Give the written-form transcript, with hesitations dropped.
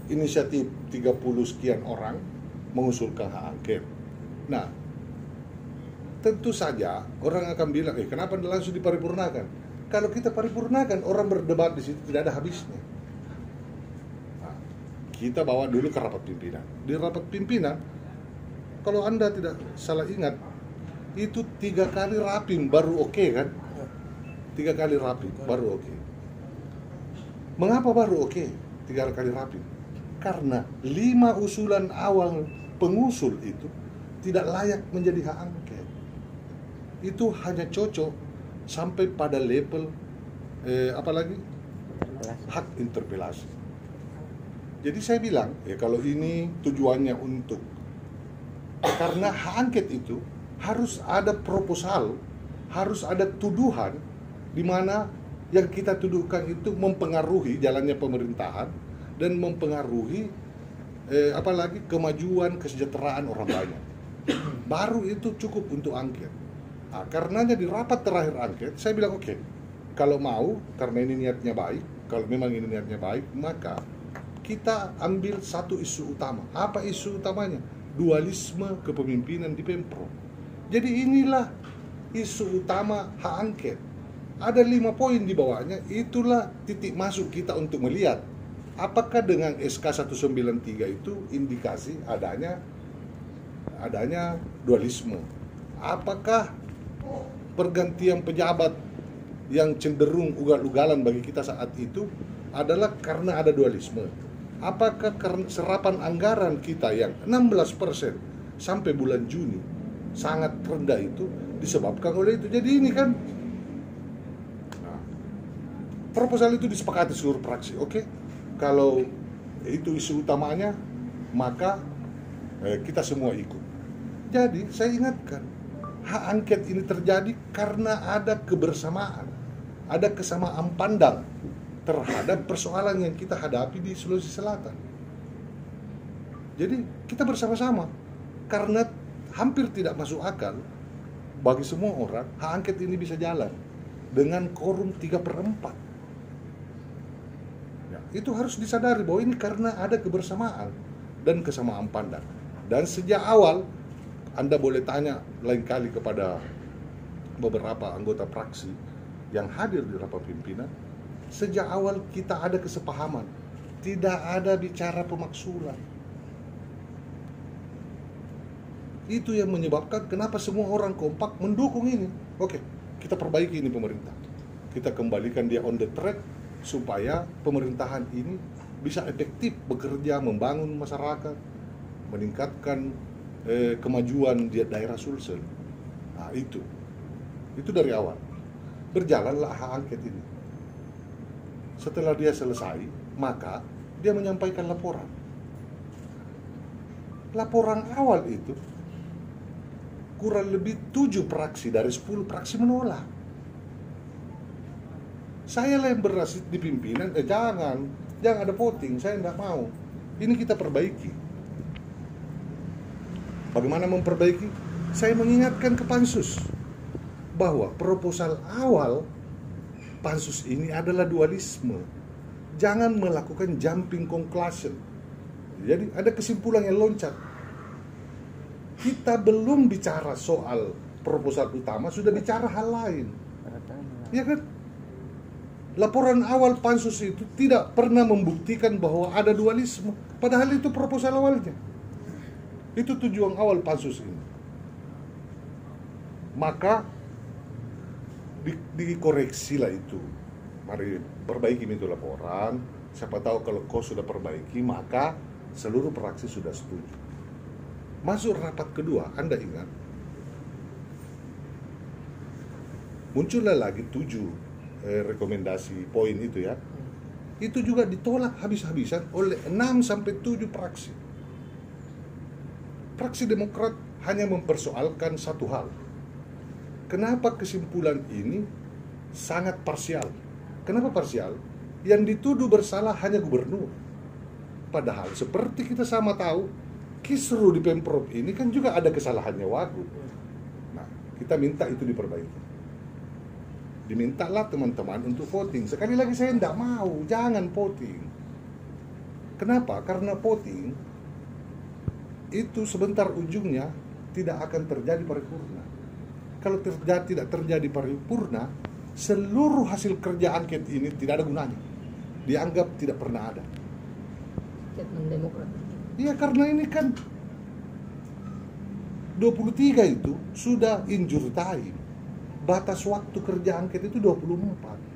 inisiatif 30 sekian orang mengusulkan hak angket. Nah, tentu saja orang akan bilang, kenapa langsung diparipurnakan? Kalau kita paripurnakan, orang berdebat di situ tidak ada habisnya. Nah, kita bawa dulu ke rapat pimpinan. Di rapat pimpinan, kalau Anda tidak salah ingat, itu 3 kali rapim baru oke kan? 3 kali rapim baru oke. Mengapa baru oke 3 kali rapim? Karena 5 usulan awal pengusul itu tidak layak menjadi hak angket. Itu hanya cocok sampai pada level apalagi hak interpelasi. Jadi saya bilang kalau ini tujuannya untuk, karena hak angket itu harus ada proposal, harus ada tuduhan di mana yang kita tuduhkan itu mempengaruhi jalannya pemerintahan dan mempengaruhi apalagi kemajuan kesejahteraan orang banyak. Baru itu cukup untuk angket. Nah, karenanya di rapat terakhir angket saya bilang oke, kalau mau, karena ini niatnya baik, kalau memang ini niatnya baik, maka kita ambil satu isu utama. Apa isu utamanya? Dualisme kepemimpinan di Pemprov. Jadi inilah isu utama hak angket. Ada 5 poin di bawahnya, itulah titik masuk kita untuk melihat apakah dengan SK 193 itu indikasi adanya dualisme. Apakah pergantian pejabat yang cenderung ugal-ugalan bagi kita saat itu adalah karena ada dualisme? Apakah karena serapan anggaran kita yang 16% sampai bulan Juni sangat rendah itu disebabkan oleh itu? Jadi ini kan proposal itu disepakati seluruh fraksi. Oke, kalau itu isu utamanya, maka kita semua ikut. Jadi saya ingatkan, hak angket ini terjadi karena ada kebersamaan, ada kesamaan pandang terhadap persoalan yang kita hadapi di Sulawesi Selatan. Jadi kita bersama-sama, karena hampir tidak masuk akal bagi semua orang hak angket ini bisa jalan dengan quorum 3/4. Itu harus disadari bahwa ini karena ada kebersamaan dan kesamaan pandang. Dan sejak awal, Anda boleh tanya lain kali kepada beberapa anggota fraksi yang hadir di rapat pimpinan, sejak awal kita ada kesepahaman, tidak ada bicara pemaksulan. Itu yang menyebabkan kenapa semua orang kompak mendukung ini. Oke, kita perbaiki ini pemerintah, kita kembalikan dia on the track, supaya pemerintahan ini bisa efektif bekerja, membangun masyarakat, meningkatkan kemajuan di daerah Sulsel. Nah, itu dari awal berjalanlah hak angket ini. Setelah dia selesai, maka dia menyampaikan laporan. Laporan awal itu kurang lebih 7 fraksi dari 10 fraksi menolak. Saya lah yang berasit di pimpinan, jangan ada voting, saya tidak mau. Ini kita perbaiki. Bagaimana memperbaiki? Saya mengingatkan ke Pansus bahwa proposal awal Pansus ini adalah dualisme. Jangan melakukan jumping conclusion. Jadi ada kesimpulan yang loncat. Kita belum bicara soal proposal utama, sudah bicara hal lain. Ya kan? Laporan awal Pansus itu tidak pernah membuktikan bahwa ada dualisme, padahal itu proposal awalnya. Itu tujuan awal Pansus ini. Maka dikoreksilah itu. Mari perbaiki itu laporan. Siapa tahu kalau kau sudah perbaiki, maka seluruh fraksi sudah setuju. Masuk rapat kedua, Anda ingat, muncullah lagi 7 rekomendasi poin itu ya. Itu juga ditolak habis-habisan oleh 6-7 fraksi. Fraksi Demokrat hanya mempersoalkan satu hal. Kenapa kesimpulan ini sangat parsial? Kenapa parsial? Yang dituduh bersalah hanya gubernur. Padahal seperti kita sama tahu, kisru di Pemprov ini kan juga ada kesalahannya Wagub. Nah, kita minta itu diperbaiki. Dimintalah teman-teman untuk voting. Sekali lagi saya tidak mau, jangan voting. Kenapa? Karena voting itu sebentar ujungnya tidak akan terjadi paripurna. Kalau tidak terjadi paripurna, seluruh hasil kerja angket ini tidak ada gunanya. Dianggap tidak pernah ada. Statement Demokrat. Iya, karena ini kan 23 itu sudah injure time. Batas waktu kerja angket itu 24.